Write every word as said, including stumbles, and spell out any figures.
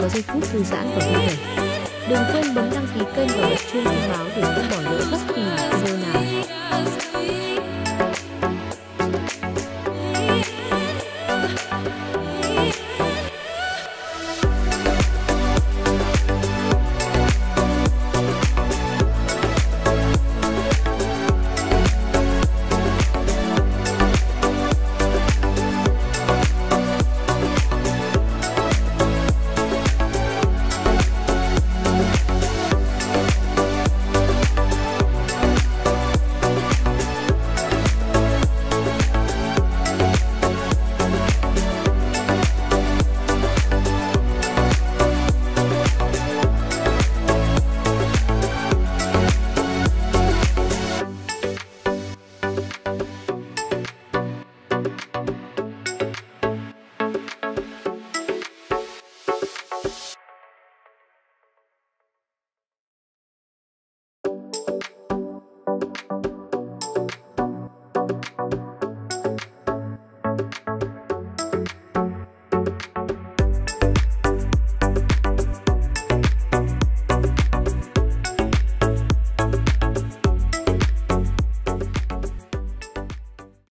có giây phút thư giãn và vui vẻ. Đừng quên bấm đăng ký kênh và bật chuông thông báo để không bỏ lỡ bất kỳ video nào.